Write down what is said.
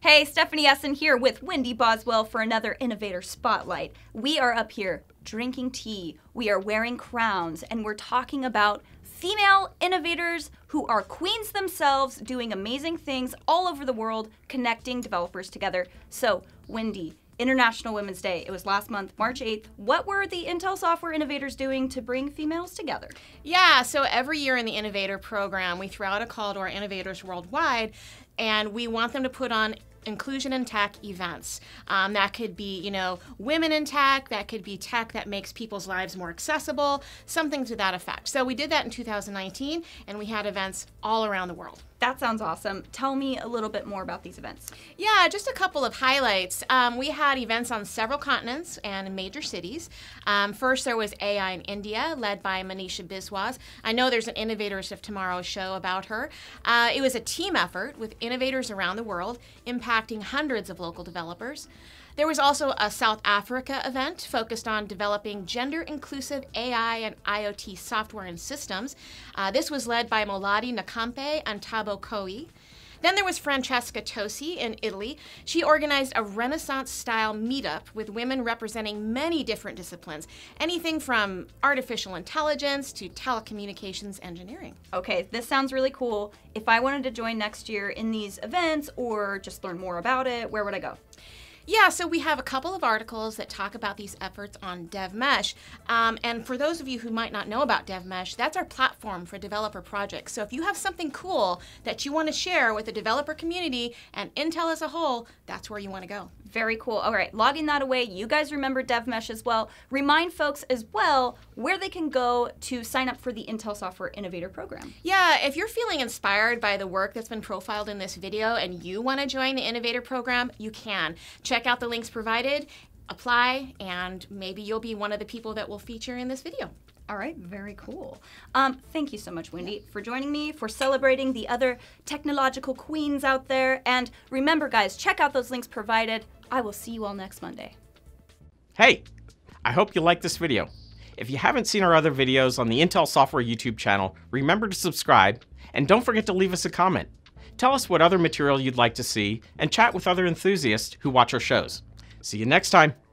Hey, Stephanie Essen here with Wendy Boswell for another Innovator Spotlight. We are up here drinking tea, we are wearing crowns, and we're talking about female innovators who are queens themselves, doing amazing things all over the world, connecting developers together. So, Wendy, International Women's Day, it was last month, March 8th. What were the Intel Software Innovators doing to bring females together? Yeah, so every year in the Innovator program, we throw out a call to our innovators worldwide, and we want them to put on inclusion in tech events. That could be, women in tech, that could be tech that makes people's lives more accessible, something to that effect. So we did that in 2019, and we had events all around the world. That sounds awesome. Tell me a little bit more about these events. Yeah, just a couple of highlights. We had events on several continents and in major cities. First, there was AI in India, led by Manisha Biswas. I know there's an Innovators of Tomorrow show about her. It was a team effort with innovators around the world, impacting hundreds of local developers. There was also a South Africa event focused on developing gender-inclusive AI and IoT software and systems. This was led by Moladi Nakampe and Tabo Koi. Then there was Francesca Tosi in Italy. She organized a Renaissance-style meetup with women representing many different disciplines, anything from artificial intelligence to telecommunications engineering. Okay, this sounds really cool. If I wanted to join next year in these events or just learn more about it, where would I go? Yeah, so we have a couple of articles that talk about these efforts on DevMesh. And for those of you who might not know about DevMesh, that's our platform for developer projects. So if you have something cool that you want to share with the developer community and Intel as a whole, that's where you want to go. Very cool. All right, logging that away. You guys remember DevMesh as well. Remind folks as well where they can go to sign up for the Intel Software Innovator Program. Yeah, if you're feeling inspired by the work that's been profiled in this video and you want to join the Innovator Program, you can. Check out the links provided, apply, and maybe you'll be one of the people that we'll feature in this video. All right, very cool. Thank you so much, Wendy, for joining me, for celebrating the other technological queens out there. And remember, guys, check out those links provided. I will see you all next Monday. Hey, I hope you liked this video. If you haven't seen our other videos on the Intel Software YouTube channel, remember to subscribe, and don't forget to leave us a comment. Tell us what other material you'd like to see, and chat with other enthusiasts who watch our shows. See you next time.